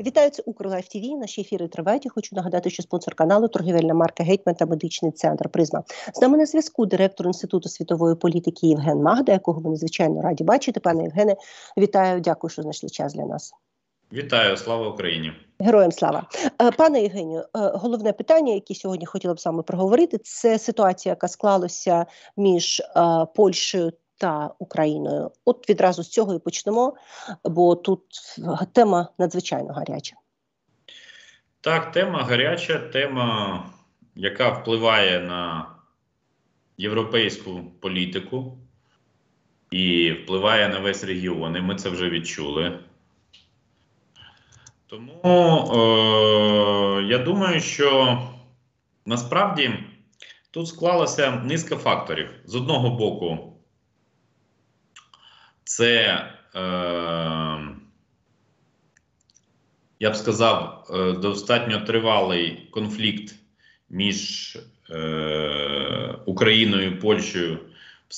Вітаю, це Укрлайф ТВ. Наші ефіри тривають. Я хочу нагадати, що спонсор каналу – торгівельна марка «Гетьман» та медичний центр «Призма». З нами на зв'язку директор Інституту світової політики Євген Магда, якого ми надзвичайно раді бачити. Пане Євгене, вітаю, дякую, що знайшли час для нас. Вітаю, слава Україні. Героям слава. Пане Євгенію, головне питання, яке сьогодні хотіла б з вами проговорити, це ситуація, яка склалася між Польщею та Україною. От відразу з цього і почнемо, бо тут тема надзвичайно гаряча. Так, тема гаряча, тема, яка впливає на європейську політику і впливає на весь регіон, і ми це вже відчули. Тому я думаю, що насправді тут склалася низка факторів. З одного боку, це, я б сказав, достатньо тривалий конфлікт між Україною і Польщею в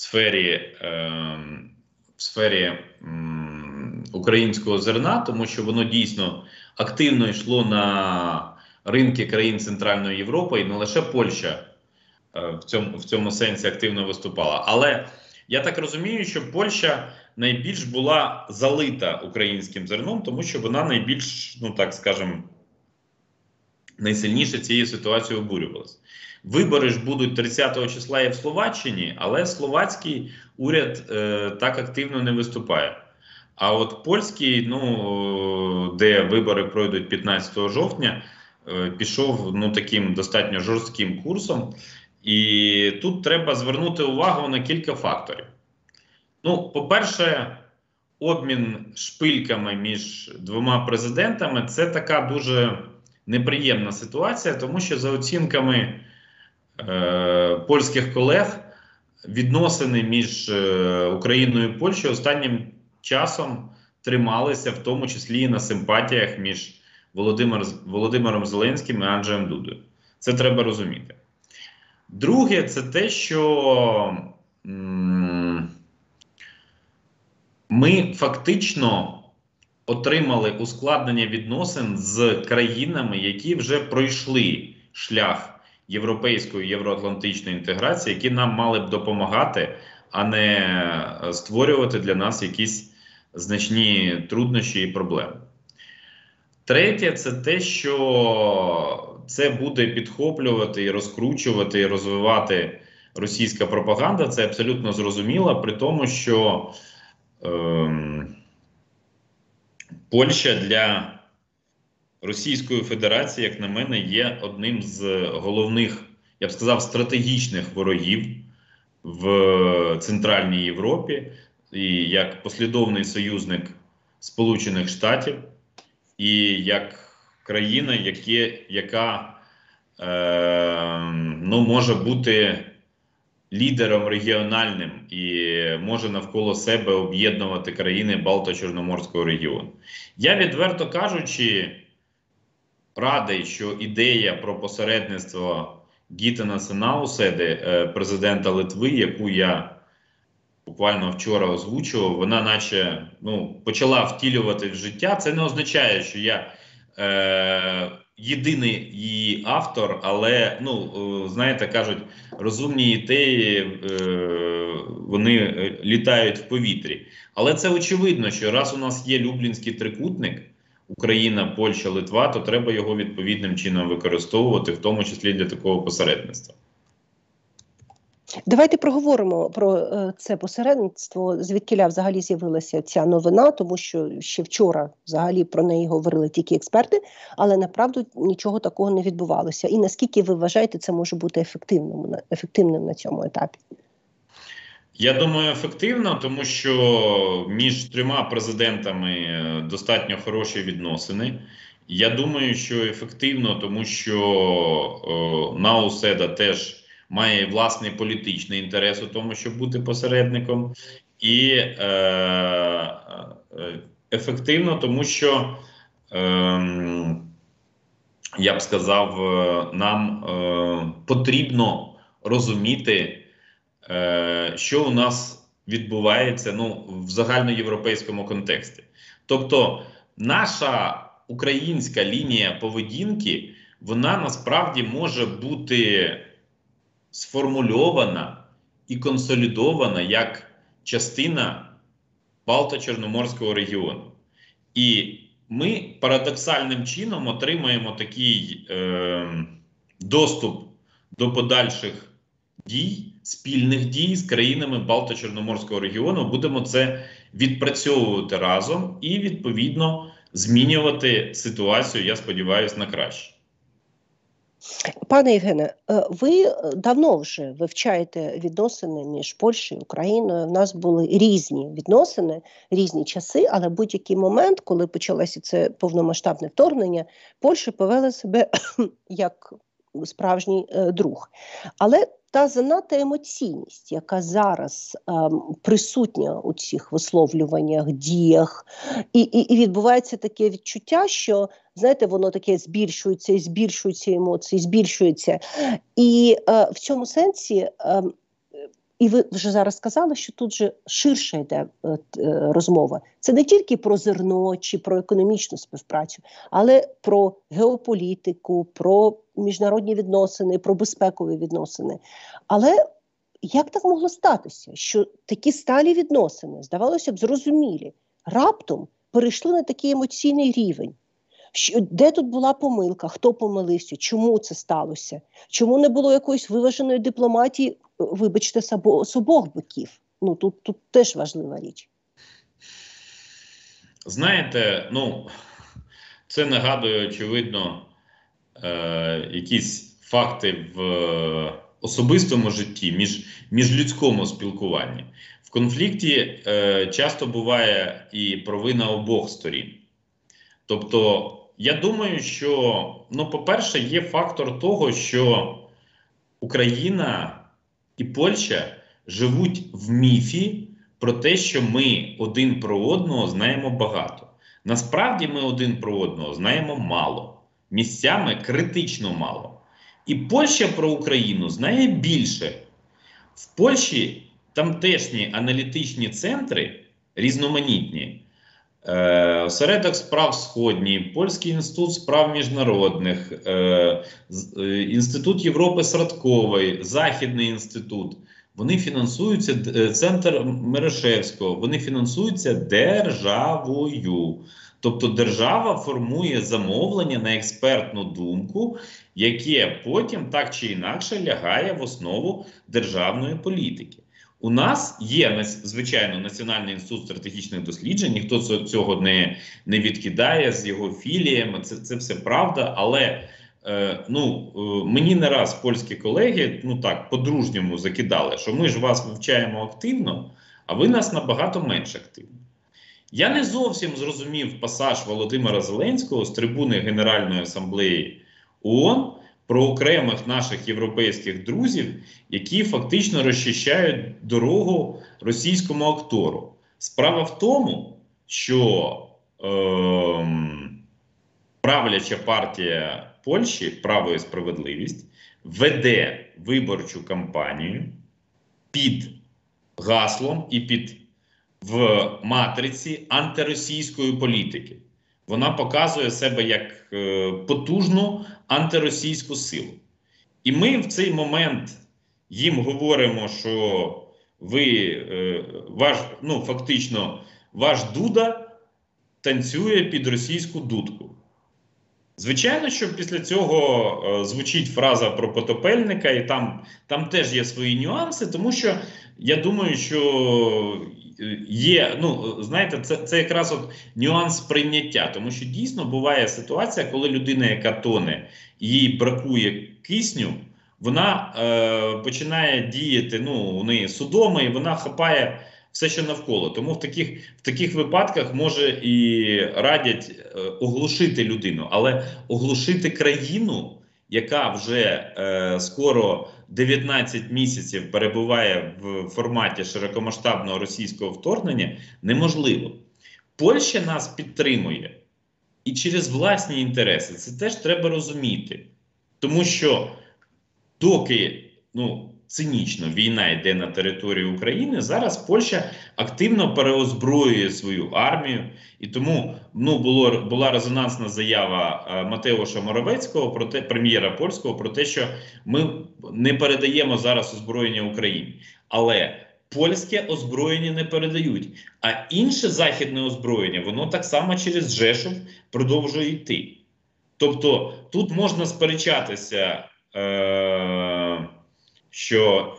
сфері українського зерна, тому що воно дійсно активно йшло на ринки країн Центральної Європи, і не лише Польща в цьому сенсі активно виступала. Але я так розумію, що Польща найбільш була залита українським зерном, тому що вона найбільш, ну так скажемо, найсильніше цією ситуацією обурювалася. Вибори ж будуть 30 числа і в Словаччині, але словацький уряд так активно не виступає. А от польський, де вибори пройдуть 15 жовтня, пішов таким достатньо жорстким курсом. І тут треба звернути увагу на кілька факторів. По-перше, обмін шпильками між двома президентами – це така дуже неприємна ситуація, тому що за оцінками польських колег, відносини між Україною і Польщею останнім часом трималися, в тому числі і на симпатіях між Володимиром Зеленським і Анджеєм Дудою. Це треба розуміти. Друге, це те, що ми фактично отримали ускладнення відносин з країнами, які вже пройшли шлях європейської, євроатлантичної інтеграції, які нам мали б допомагати, а не створювати для нас якісь значні труднощі і проблеми. Третє, це те, що це буде підхоплювати і розкручувати, і розвивати російська пропаганда. Це абсолютно зрозуміло, при тому, що Польща для Російської Федерації, як на мене, є одним з головних, я б сказав, стратегічних ворогів в Центральній Європі, і як послідовний союзник Сполучених Штатів, і як країна, яка може бути лідером регіональним і може навколо себе об'єднувати країни Балто-Чорноморського регіону. Я, відверто кажучи, радий, що ідея про посередництво Гітанаса Науседи, президента Литви, яку я буквально вчора озвучував, вона наче почала втілювати в життя. Це не означає, що я єдиний її автор, але, знаєте, кажуть, розумні ідеї, вони літають в повітрі. Але це очевидно, що раз у нас є Люблінський трикутник, Україна, Польща, Литва, то треба його відповідним чином використовувати, в тому числі для такого посередництва. Давайте проговоримо про це посередництво, звідкіля взагалі з'явилася ця новина, тому що ще вчора взагалі про неї говорили тільки експерти, але направду нічого такого не відбувалося. І наскільки ви вважаєте, це може бути ефективним на цьому етапі? Я думаю, ефективно, тому що між трьома президентами достатньо хороші відносини. Я думаю, що ефективно, тому що Науседа теж має власний політичний інтерес у тому, щоб бути посередником. І ефективно, тому що, я б сказав, нам потрібно розуміти, що у нас відбувається в загальноєвропейському контексті. Тобто наша українська лінія поведінки, вона насправді може бути сформульована і консолідована як частина Балто-Чорноморського регіону. І ми парадоксальним чином отримаємо такий доступ до подальших дій, спільних дій з країнами Балто-Чорноморського регіону. Будемо це відпрацьовувати разом і, відповідно, змінювати ситуацію, я сподіваюся, на краще. Пане Євгене, ви давно вже вивчаєте відносини між Польщею і Україною. В нас були різні відносини, різні часи, але в будь-який момент, коли почалося це повномасштабне вторгнення, Польща повела себе як справжній друг. Але та занадта емоційність, яка зараз присутня у цих висловлюваннях, діях, і відбувається таке відчуття, що, знаєте, воно таке збільшується, і збільшуються емоції, збільшується. І в цьому сенсі, і ви вже зараз сказали, що тут же ширша йде розмова. Це не тільки про зерно чи про економічну співпрацю, але про геополітику, про міжнародні відносини, про безпекові відносини. Але як так могло статися, що такі сталі відносини, здавалося б, зрозумілі, раптом перейшли на такий емоційний рівень? Де тут була помилка, хто помилився, чому це сталося? Чому не було якоїсь виваженої дипломатії, вибачте, з обох боків? Ну, тут теж важлива річ. Знаєте, це нагадує, очевидно, якісь факти в особистому житті, міжлюдському спілкуванні. В конфлікті часто буває і провина обох сторін. Тобто, я думаю, що, по-перше, є фактор того, що Україна і Польща живуть в міфі про те, що ми один про одного знаємо багато. Насправді ми один про одного знаємо мало. Місцями критично мало. І Польща про Україну знає більше. В Польщі тамтешні аналітичні центри різноманітні. Осередок справ Сходній, Польський інститут справ міжнародних, Інститут Європи Срадкової, Західний інститут. Вони фінансуються, центр Мерешевського, вони фінансуються державою. Тобто держава формує замовлення на експертну думку, яке потім так чи інакше лягає в основу державної політики. У нас є, звичайно, Національний інститут стратегічних досліджень, ніхто цього не відкидає з його філіями, це все правда, але мені не раз польські колеги, по-дружньому закидали, що ми ж вас вивчаємо активно, а ви нас набагато менш активно. Я не зовсім зрозумів пасаж Володимира Зеленського з трибуни Генеральної асамблеї ООН про окремих наших європейських друзів, які фактично розчищають дорогу російському актору. Справа в тому, що правляча партія Польщі «Право і справедливість» веде виборчу кампанію під гаслом і в матриці антиросійської політики. Вона показує себе як потужну антиросійську силу. І ми в цей момент їм говоримо, що фактично ваш Дуда танцює під російську дудку. Звичайно, що після цього звучить фраза про Потопельника, і там теж є свої нюанси, тому що я думаю, що є, це якраз нюанс прийняття, тому що дійсно буває ситуація, коли людина, яка тоне, їй бракує кисню, вона починає діяти, у неї судома, і вона хапає все, що навколо. Тому в таких випадках може і радять оглушити людину, але оглушити країну, яка вже скоро 19 місяців перебуває в форматі широкомасштабного російського вторгнення, неможливо. Польща нас підтримує і через власні інтереси. Це теж треба розуміти. Тому що доки цинічно війна йде на території України, зараз Польща активно переозброює свою армію. І тому була резонансна заява Матеуша Моровецького, прем'єра польського, про те, що ми не передаємо зараз озброєння Україні. Але польське озброєння не передають. А інше західне озброєння, воно так само через Жешув продовжує йти. Тобто тут можна сперечатися, що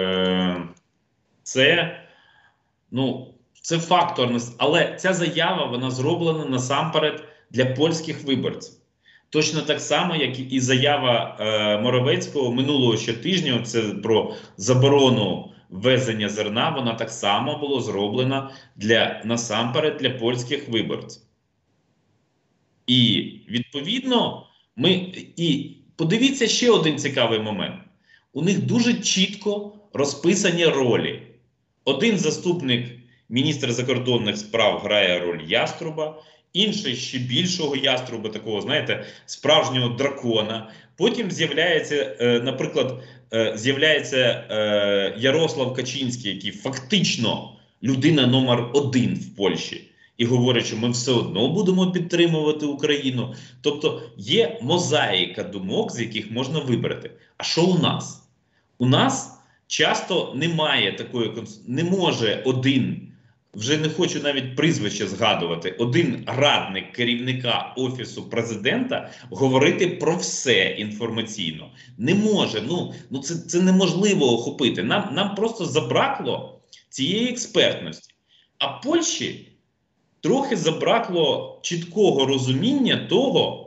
це факторність, але ця заява, вона зроблена насамперед для польських виборців. Точно так само, як і заява Моровецького минулого ще тижня, це про заборону ввезення зерна, вона так само була зроблена насамперед для польських виборців. І, відповідно, подивіться ще один цікавий момент. У них дуже чітко розписані ролі. Один заступник міністра закордонних справ грає роль яструба, інший ще більшого яструба, такого, знаєте, справжнього дракона. Потім з'являється, наприклад, Ярослав Качинський, який фактично людина номер 1 в Польщі. І говорять, що ми все одно будемо підтримувати Україну. Тобто є мозаїка думок, з яких можна вибрати. А що у нас? У нас часто немає такої, не може один, вже не хочу навіть прізвище згадувати, один радник керівника Офісу Президента говорити про все інформаційно. Не може, це неможливо охопити. Нам просто забракло цієї експертності. А Польщі трохи забракло чіткого розуміння того,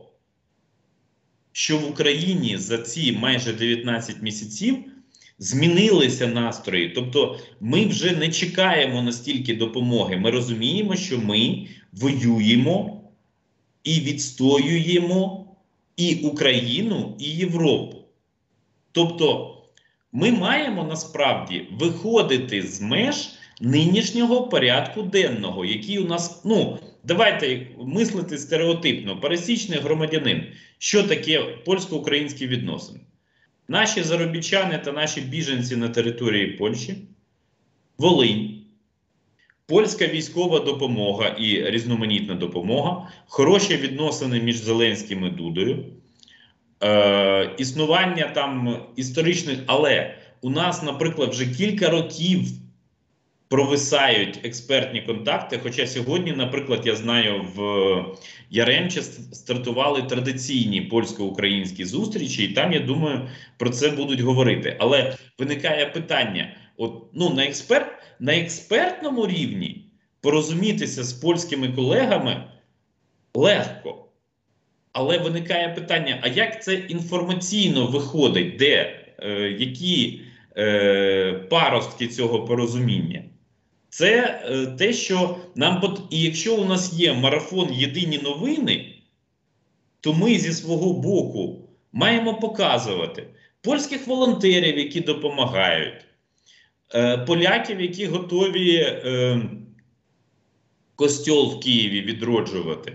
що в Україні за ці майже 19 місяців змінилися настрої. Тобто ми вже не чекаємо настільки допомоги. Ми розуміємо, що ми воюємо і відстоюємо і Україну, і Європу. Тобто ми маємо насправді виходити з меж нинішнього порядку денного, який у нас, давайте мислити стереотипно, пересічний громадянин. Що таке польсько-українські відносини? Наші заробітчани та наші біженці на території Польщі, Волинь, польська військова допомога і різноманітна допомога, хороші відносини між Зеленським і Дудою, існування там історичних, але у нас, наприклад, вже кілька років провисають експертні контакти, хоча сьогодні, наприклад, я знаю, в Яремче стартували традиційні польсько-українські зустрічі, і там, я думаю, про це будуть говорити. Але виникає питання, на експертному рівні порозумітися з польськими колегами легко. Але виникає питання, а як це інформаційно виходить, які паростки цього порозуміння? Це те, що і якщо у нас є марафон «Єдині новини», то ми зі свого боку маємо показувати польських волонтерів, які допомагають, поляків, які готові костьол в Києві відроджувати,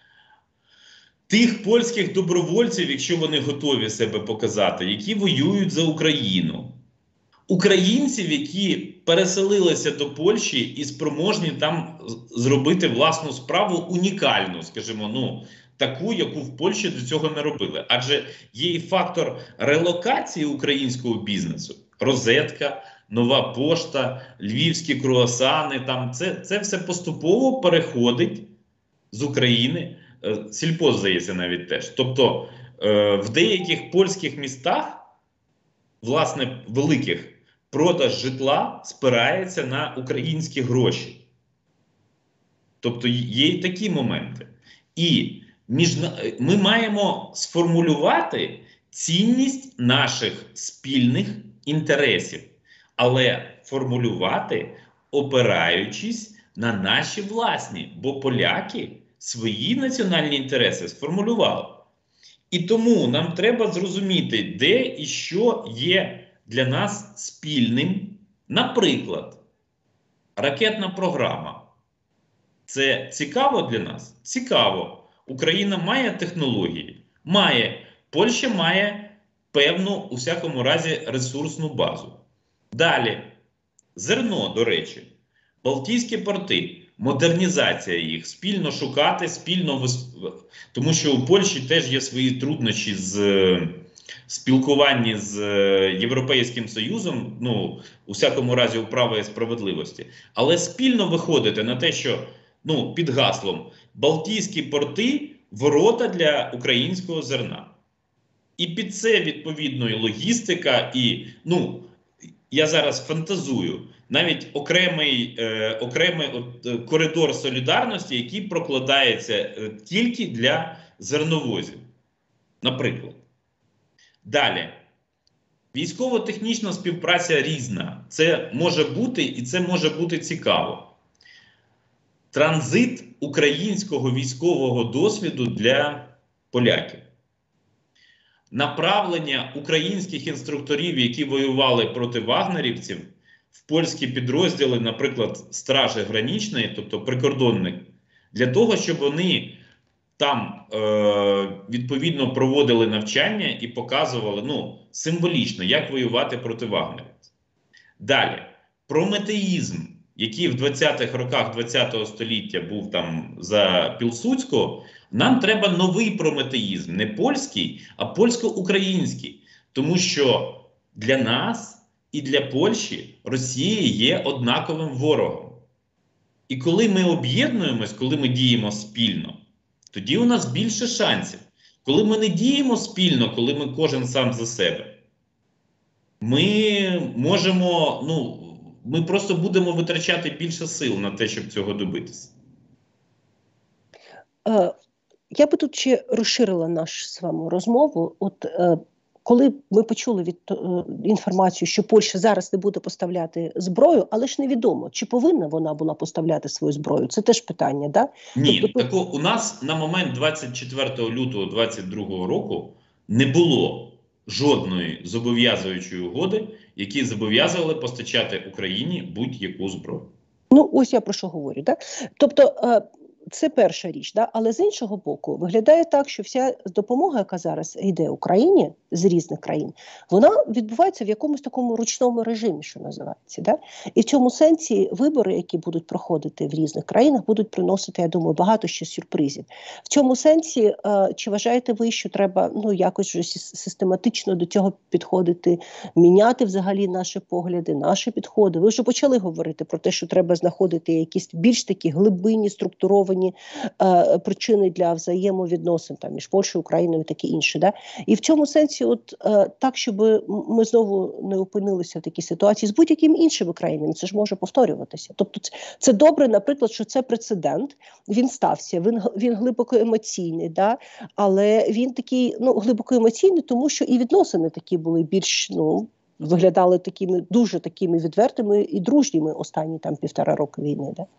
тих польських добровольців, якщо вони готові себе показати, які воюють за Україну, українців, які переселилися до Польщі і спроможні там зробити власну справу унікальну, скажімо, таку, яку в Польщі до цього не робили. Адже є і фактор релокації українського бізнесу. Розетка, Нова пошта, львівські круасани, це все поступово переходить з України. Сільпо, здається, навіть теж. Тобто в деяких польських містах, власне, великих, продаж житла спирається на українські гроші. Тобто є і такі моменти. І ми маємо сформулювати цінність наших спільних інтересів, але формулювати, опираючись на наші власні, бо поляки свої національні інтереси сформулювали. І тому нам треба зрозуміти, де і що є для нас спільним. Наприклад, ракетна програма. Це цікаво для нас? Цікаво. Україна має технології? Має. Польща має певну, у всякому разі, ресурсну базу. Далі, зерно, до речі, Балтійські порти, модернізація їх, спільно шукати, тому що у Польщі теж є свої труднощі з спілкуванні з Європейським Союзом, ну, у всякому разі, у права і справедливості, але спільно виходити на те, що, ну, під гаслом Балтійські порти – ворота для українського зерна. І під це, відповідно, і логістика, і, ну, я зараз фантазую, навіть окремий коридор солідарності, який прокладається тільки для зерновозів, наприклад. Далі. Військово-технічна співпраця різна. Це може бути, і це може бути цікаво. Транзит українського військового досвіду для поляків. Направлення українських інструкторів, які воювали проти вагнерівців, в польські підрозділи, наприклад, Стражі Граничної, тобто прикордонник, для того, щоб вони там, відповідно, проводили навчання і показували, ну, символічно, як воювати проти вагнерівців. Далі, прометеїзм, який в 20-х роках ХХ століття був там за Пілсудського, нам треба новий прометеїзм, не польський, а польсько-український. Тому що для нас і для Польщі Росія є однаковим ворогом. І коли ми об'єднуємось, коли ми діємо спільно, тоді у нас більше шансів. Коли ми не діємо спільно, коли ми кожен сам за себе, ми можемо, ну, ми просто будемо витрачати більше сил на те, щоб цього добитися. Я би тут ще розширила нашу з вами розмову. От коли ми почули інформацію, що Польща зараз не буде поставляти зброю, але ж невідомо, чи повинна вона була поставляти свою зброю. Це теж питання, да? Ні, тобто, у нас на момент 24 лютого 2022 року не було жодної зобов'язуючої угоди, які зобов'язували постачати Україні будь-яку зброю. Ну, ось я про що говорю. Да? Тобто, це перша річ, да? Але з іншого боку, виглядає так, що вся допомога, яка зараз йде Україні з різних країн, вона відбувається в якомусь такому ручному режимі, що називається. Да? І в цьому сенсі вибори, які будуть проходити в різних країнах, будуть приносити, я думаю, багато ще сюрпризів. В цьому сенсі, чи вважаєте ви, що треба, ну, якось вже систематично до цього підходити, міняти взагалі наші погляди, наші підходи? Ви вже почали говорити про те, що треба знаходити якісь більш такі глибинні, структуровані причини для взаємовідносин там між Польщею, Україною і таке інше. Да? І в цьому сенсі, от так, щоб ми знову не опинилися в такій ситуації з будь-якими іншими країнами, це ж може повторюватися. Тобто це добре, наприклад, що це прецедент, він стався, він глибоко емоційний, да? Але він такий, ну, глибоко емоційний, тому що і відносини такі були більш, ну, виглядали такими, дуже такими відвертими і дружніми останні там 1,5 року війни, да?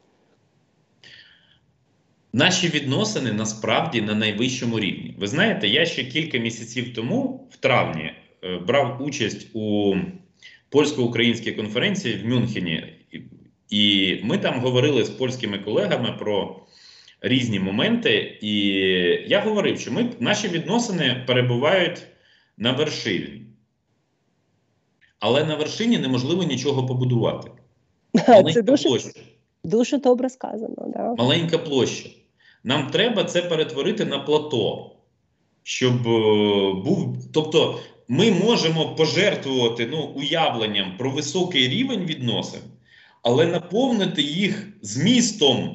Наші відносини насправді на найвищому рівні. Ви знаєте, я ще кілька місяців тому, в травні, брав участь у польсько-українській конференції в Мюнхені. І ми там говорили з польськими колегами про різні моменти. І я говорив, що наші відносини перебувають на вершині. Але на вершині неможливо нічого побудувати. Це дуже добре сказано. Да. Маленька площа. Нам треба це перетворити на плато, щоб був... Тобто ми можемо пожертвувати, ну, уявленням про високий рівень відносин, але наповнити їх змістом,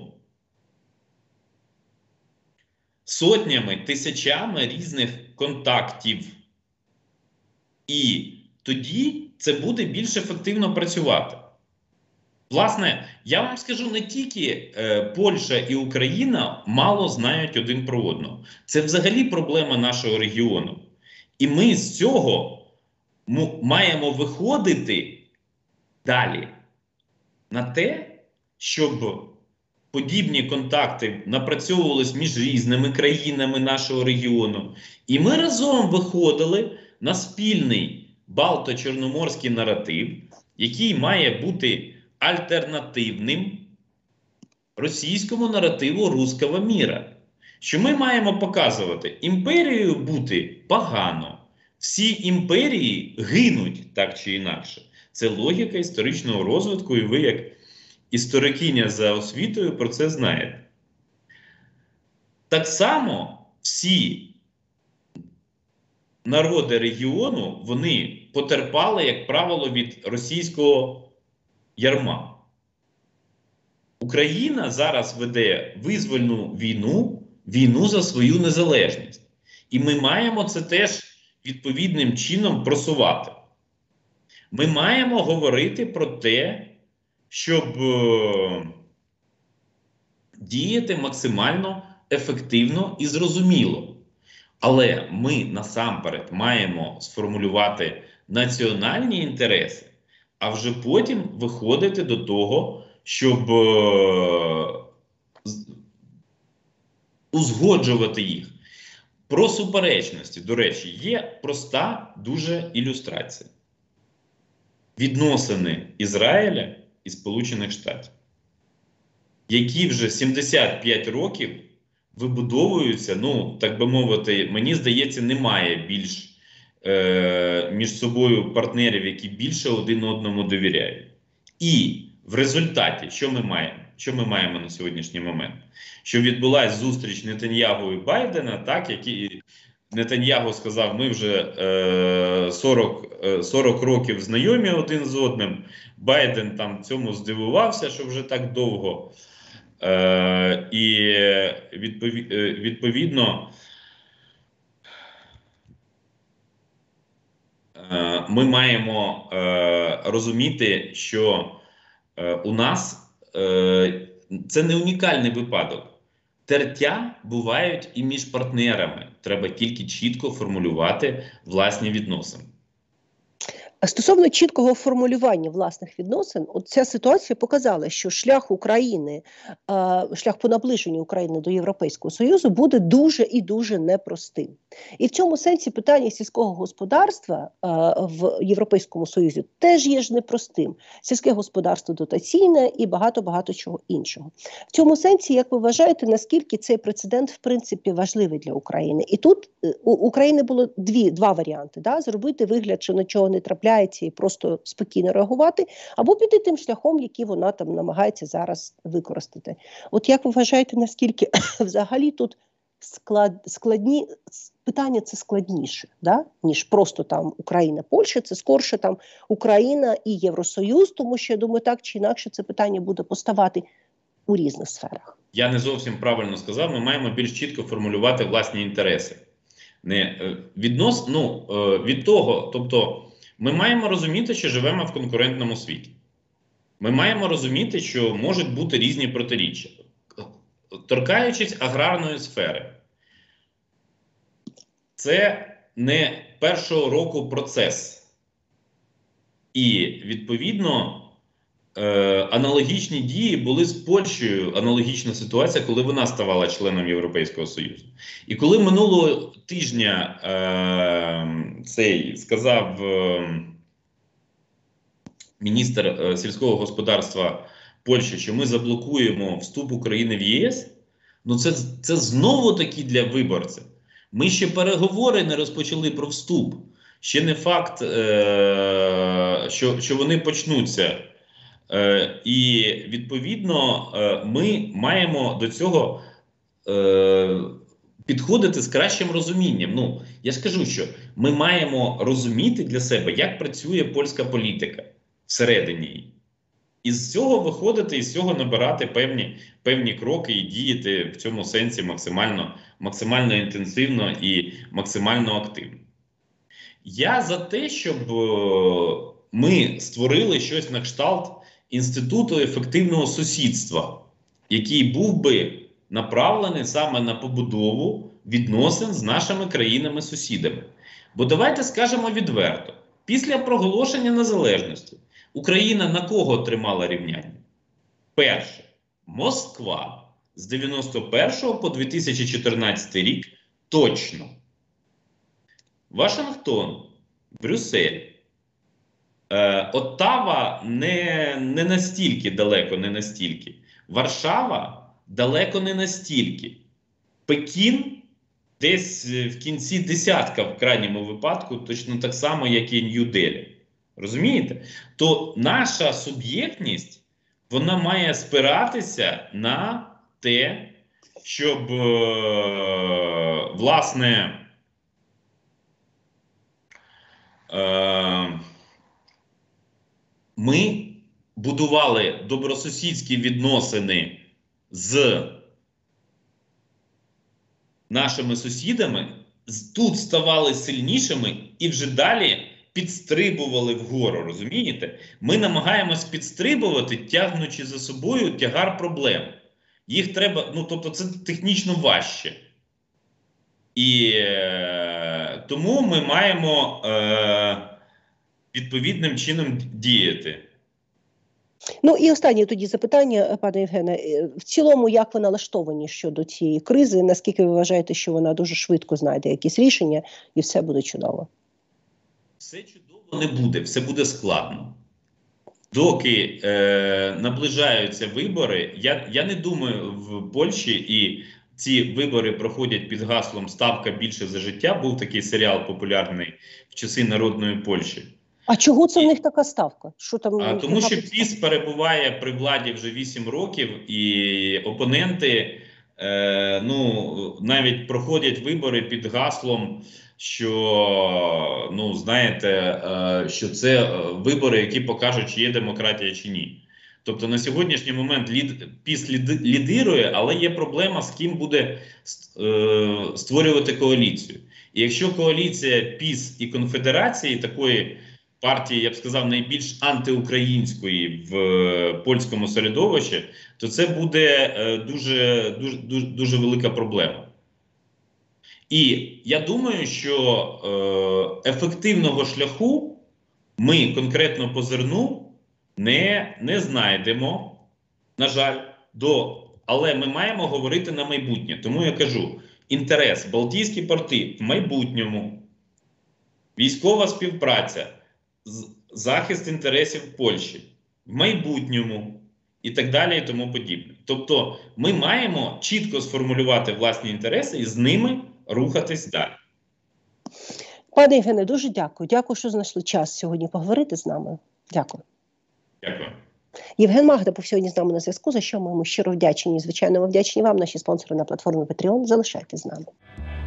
сотнями, тисячами різних контактів. І тоді це буде більш ефективно працювати. Власне, я вам скажу, не тільки Польща і Україна мало знають один про одного. Це взагалі проблема нашого регіону. І ми з цього маємо виходити далі на те, щоб подібні контакти напрацьовувалися між різними країнами нашого регіону. І ми разом виходили на спільний балто-чорноморський наратив, який має бути альтернативним російському наративу «русского міра». Що ми маємо показувати, імперією бути погано, всі імперії гинуть так чи інакше. Це логіка історичного розвитку, і ви, як історикиня за освітою, про це знаєте. Так само всі народи регіону, вони потерпали, як правило, від російського ярма. Україна зараз веде визвольну війну, війну за свою незалежність. І ми маємо це теж відповідним чином просувати. Ми маємо говорити про те, щоб діяти максимально ефективно і зрозуміло. Але ми насамперед маємо сформулювати національні інтереси, а вже потім виходити до того, щоб узгоджувати їх. Про суперечності, до речі, є проста дуже ілюстрація. Відносини Ізраїля і Сполучених Штатів, які вже 75 років вибудовуються, ну, так би мовити, мені здається, немає більш між собою партнерів, які більше один одному довіряють. І в результаті, що ми маємо на сьогоднішній момент? Що відбулася зустріч Нетаньягу і Байдена, так, які Нетаньягу сказав, ми вже 40 років знайомі один з одним. Байден там цьому здивувався, що вже так довго. І відповідно ми маємо розуміти, що у нас це не унікальний випадок. Тертя бувають і між партнерами. Треба тільки чітко формулювати власні відносини. Стосовно чіткого формулювання власних відносин, от ця ситуація показала, що шлях України, шлях по наближенню України до Європейського Союзу буде дуже і дуже непростим. І в цьому сенсі питання сільського господарства в Європейському Союзі теж є ж непростим. Сільське господарство дотаційне і багато-багато чого іншого. В цьому сенсі, як ви вважаєте, наскільки цей прецедент в принципі важливий для України? І тут у України було два варіанти. Да? Зробити вигляд, що нічого не трапляється і просто спокійно реагувати, або піти тим шляхом, який вона там намагається зараз використати. От як ви вважаєте, наскільки взагалі тут складні питання це складніше, да? Ніж просто там Україна-Польща, це скорше там Україна і Євросоюз, тому що, я думаю, так чи інакше це питання буде поставати у різних сферах. Я не зовсім правильно сказав, ми маємо більш чітко формулювати власні інтереси. Від того, тобто, ми маємо розуміти, що живемо в конкурентному світі. Ми маємо розуміти, що можуть бути різні протиріччя. Торкаючись аграрної сфери, це не першого року процес. І, відповідно, аналогічні дії були з Польщею, аналогічна ситуація, коли вона ставала членом Європейського Союзу. І коли минулого тижня сказав міністр сільського господарства Польщі, що ми заблокуємо вступ України в ЄС, ну це знову-таки для виборців. Ми ще переговори не розпочали про вступ. Ще не факт, що вони почнуться. І, відповідно, ми маємо до цього підходити з кращим розумінням. Ну, я ж кажу, що ми маємо розуміти для себе, як працює польська політика всередині її. І з цього виходити, і з цього набирати певні кроки і діяти в цьому сенсі максимально інтенсивно і максимально активно. Я за те, щоб ми створили щось на кшталт Інституту ефективного сусідства, який був би направлений саме на побудову відносин з нашими країнами-сусідами. Бо давайте скажемо відверто, після проголошення незалежності Україна на кого тримала рівняння? Перше, Москва з 91 по 2014 рік точно. Вашингтон, Брюссель. Оттава не настільки далеко, не настільки. Варшава далеко не настільки. Пекін десь в кінці десятка, в крайньому випадку, точно так само, як і Нью-Делі. Розумієте? То наша суб'єктність, вона має спиратися на те, щоб, власне, ми будували добросусідські відносини з нашими сусідами, тут ставали сильнішими і вже далі підстрибували вгору, розумієте? Ми намагаємось підстрибувати, тягнучи за собою тягар проблем. Їх треба, ну, тобто це технічно важче. І тому ми маємо відповідним чином діяти. Ну і останнє тоді запитання, пане Євгене. В цілому, як ви налаштовані щодо цієї кризи? Наскільки ви вважаєте, що вона дуже швидко знайде якісь рішення і все буде чудово? Все чудово не буде, все буде складно. Доки наближаються вибори, я не думаю, в Польщі і ці вибори проходять під гаслом «Ставка більше за життя». Був такий серіал популярний в часи Народної Польщі. А чого це в них така ставка? Що там? Тому що ПіС перебуває при владі вже 8 років, і опоненти навіть проходять вибори під гаслом, що, ну, знаєте, що це вибори, які покажуть, чи є демократія, чи ні. Тобто на сьогоднішній момент ПіС лідирує, але є проблема, з ким буде створювати коаліцію. І якщо коаліція ПіС і Конфедерації, такої партії, я б сказав, найбільш антиукраїнської в польському середовищі, то це буде дуже велика проблема. І я думаю, що ефективного шляху ми конкретно по зерну не знайдемо, на жаль, але ми маємо говорити на майбутнє. Тому я кажу, інтерес, Балтійські порти в майбутньому, військова співпраця, захист інтересів Польщі в майбутньому і так далі і тому подібне. Тобто ми маємо чітко сформулювати власні інтереси і з ними рухатись далі. Пане Євгене, дуже дякую. Дякую, що знайшли час сьогодні поговорити з нами. Дякую. Дякую. Євген Магда був сьогодні з нами на зв'язку, за що ми йому щиро вдячні. Звичайно, ми вдячні вам, наші спонсори на платформі Patreon. Залишайтесь з нами.